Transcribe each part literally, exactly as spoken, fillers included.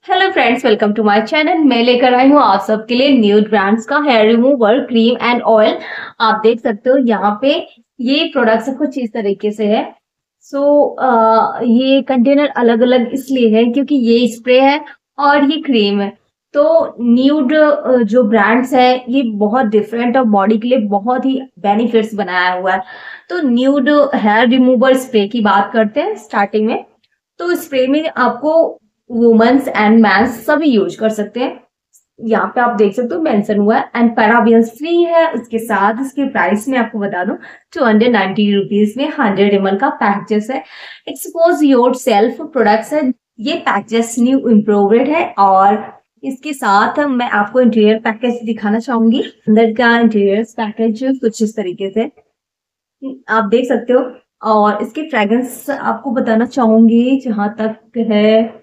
Hello friends, welcome to my channel. मैं लेकर आई हूँ आप सबके लिए न्यू ब्रांड्स का hair remover cream and oil. आप देख सकते हो यहाँ पे ये प्रोडक्ट्स कुछ इस तरीके से है। सो so, ये कंटेनर अलग अलग इसलिए है क्योंकि ये स्प्रे है और ये क्रीम है। तो न्यूड जो ब्रांड्स है ये बहुत डिफरेंट और बॉडी के लिए बहुत ही बेनिफिट्स बनाया हुआ है। तो न्यूड हेयर रिमूवर स्प्रे की बात करते हैं स्टार्टिंग में। तो स्प्रे में आपको वुमेन्स एंड मैंस सभी यूज कर सकते हैं। यहाँ पे आप देख सकते हो मेंशन हुआ है एंड पैराबेन्स फ्री है। उसके साथ इसके प्राइस में आपको बता दूं टू हंड्रेड नाइनटी रुपीज में हंड्रेड एम एल का पैकेजेस है। एक्सपोज योर सेल्फ प्रोडक्ट्स है। ये पैकेजेस न्यू इम्प्रूव्ड है और इसके साथ मैं आपको इंटीरियर पैकेज दिखाना चाहूंगी। अंदर का इंटीरियर पैकेज कुछ इस तरीके से आप देख सकते हो। और इसकी फ्रेग्रेंस आपको बताना चाहूंगी, जहां तक है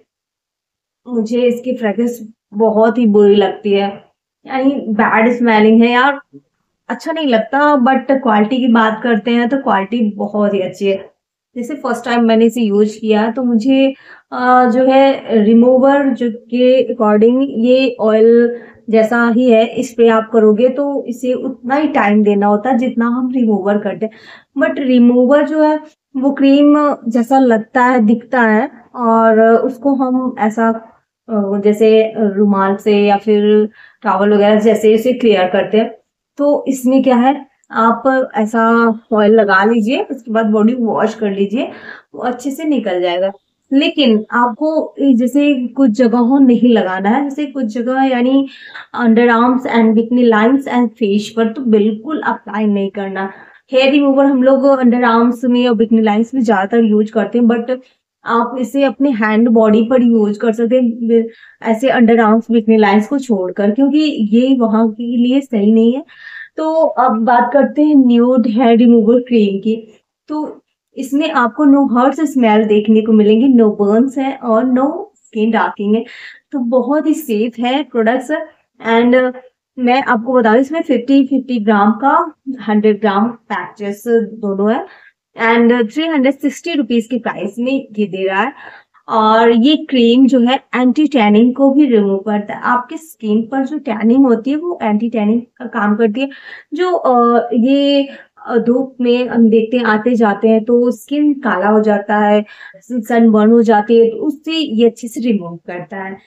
मुझे इसकी फ्रेग्रेंस बहुत ही बुरी लगती है, यानी बैड स्मेलिंग है यार, अच्छा नहीं लगता। बट क्वालिटी की बात करते हैं तो क्वालिटी बहुत ही अच्छी है। जैसे फर्स्ट टाइम मैंने इसे यूज किया तो मुझे आ, जो है रिमूवर जो के अकॉर्डिंग ये ऑयल जैसा ही है। इस पे आप करोगे तो इसे उतना ही टाइम देना होता है जितना हम रिमूवर करते हैं। बट रिमूवर जो है वो क्रीम जैसा लगता है, दिखता है, और उसको हम ऐसा जैसे रुमाल से या फिर टॉवल वगैरह जैसे इसे क्लियर करते हैं। तो इसमें क्या है, आप ऐसा ऑयल लगा लीजिए, उसके बाद बॉडी वॉश कर लीजिए, वो अच्छे से निकल जाएगा। लेकिन आपको जैसे कुछ जगहों नहीं लगाना है, जैसे कुछ जगह यानी underarms and bikini lines and face पर तो बिल्कुल अप्लाई नहीं करना। हेयर रिमूवर हम लोग अंडर आर्म्स में और बिकनी लाइंस में ज्यादातर यूज करते हैं, बट आप इसे अपने हैंड बॉडी पर यूज कर सकते हैं, ऐसे अंडर आर्म्स बिकनी लाइंस को छोड़कर, क्योंकि ये वहां के लिए सही नहीं है। तो अब बात करते हैं न्यूड हेयर रिमूवर क्रीम की। तो इसमें आपको नो हर्ट्स स्मेल देखने को मिलेंगे, नो बर्न्स है और नो स्किन डार्किंग है। तो बहुत ही सेफ है प्रोडक्ट्स। एंड मैं आपको बता दूं इसमें फिफ्टी फिफ्टी ग्राम का हंड्रेड ग्राम पैकेजेस दोनों है and three hundred sixty rupees की प्राइस में ये दे रहा है। और ये क्रीम जो है एंटी टैनिंग को भी रिमूव करता है। आपके स्किन पर जो टैनिंग होती है वो एंटी टैनिंग का काम करती है। जो आ, ये धूप में हम देखते हैं आते जाते हैं तो स्किन काला हो जाता है, सनबर्न हो जाती है, तो उससे ये अच्छे से रिमूव करता है।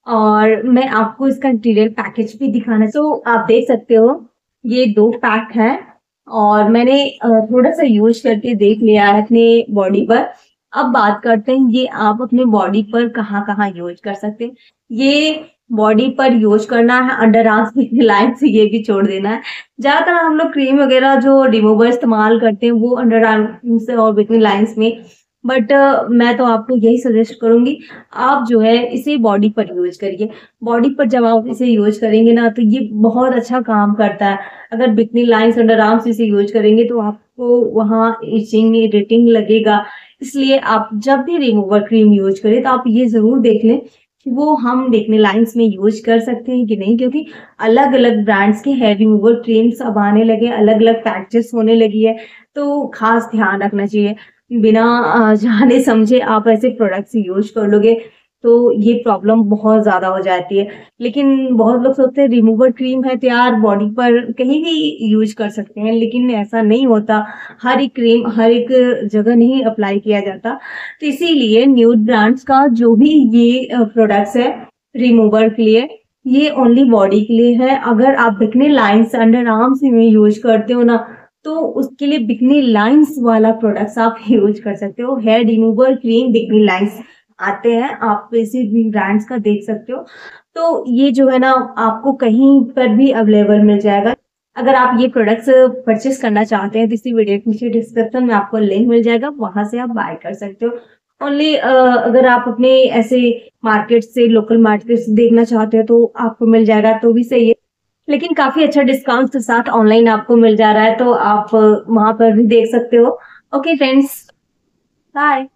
और मैं आपको इसका इंटीरियर पैकेज भी दिखाना, तो आप देख सकते हो ये दो पैक है और मैंने थोड़ा सा यूज करके देख लिया है अपने बॉडी पर। अब बात करते हैं ये आप अपने बॉडी पर कहाँ कहाँ यूज कर सकते हैं। ये बॉडी पर यूज करना है, अंडर आर्म्स लाइन से ये भी छोड़ देना है। ज्यादातर हम लोग क्रीम वगैरह जो रिमूवर इस्तेमाल करते हैं वो अंडर आर्म्स और बिकनी लाइंस में, बट uh, मैं तो आपको यही सजेस्ट करूंगी आप जो है इसे बॉडी पर यूज करिए। बॉडी पर जब आप इसे यूज करेंगे ना तो ये बहुत अच्छा काम करता है। अगर बिकनी लाइंस अंडर आर्म्स इसे यूज करेंगे तो आपको वहां इचिंग इरिटिंग लगेगा। इसलिए आप जब भी रिमूवर क्रीम यूज करें तो आप ये जरूर देख लें कि वो हम बिकनी लाइंस में यूज कर सकते हैं कि नहीं, क्योंकि अलग अलग ब्रांड्स के हेयर रिमूवर क्रीम्स अब आने लगे, अलग अलग पैकेजेस होने लगी है। तो खास ध्यान रखना चाहिए। बिना जाने समझे आप ऐसे प्रोडक्ट्स यूज कर लोगे तो ये प्रॉब्लम बहुत ज्यादा हो जाती है। लेकिन बहुत लोग सोचते हैं रिमूवर क्रीम है तो यार बॉडी पर कहीं भी यूज कर सकते हैं, लेकिन ऐसा नहीं होता। हर एक क्रीम हर एक जगह नहीं अप्लाई किया जाता। तो इसीलिए न्यूड ब्रांड्स का जो भी ये प्रोडक्ट्स है रिमूवर के लिए, ये ओनली बॉडी के लिए है। अगर आप दिखने लाइन्स अंडर आर्म्स में यूज करते हो ना तो उसके लिए बिकनी लाइंस वाला प्रोडक्ट्स आप यूज कर सकते हो। Hair remover cream bikini lines आते हैं, आप इसी भी ब्रांड्स का देख सकते हो। तो ये जो है ना आपको कहीं पर भी अवेलेबल मिल जाएगा। अगर आप ये प्रोडक्ट्स परचेस करना चाहते हैं तो इसी वीडियो के नीचे डिस्क्रिप्शन में आपको लिंक मिल जाएगा, वहां से आप बाय कर सकते हो। ओनली अगर आप अपने ऐसे मार्केट से लोकल मार्केट से देखना चाहते हो तो आपको मिल जाएगा, तो भी सही है। लेकिन काफी अच्छा डिस्काउंट के साथ ऑनलाइन आपको मिल जा रहा है, तो आप वहां पर भी देख सकते हो। Okay friends, bye.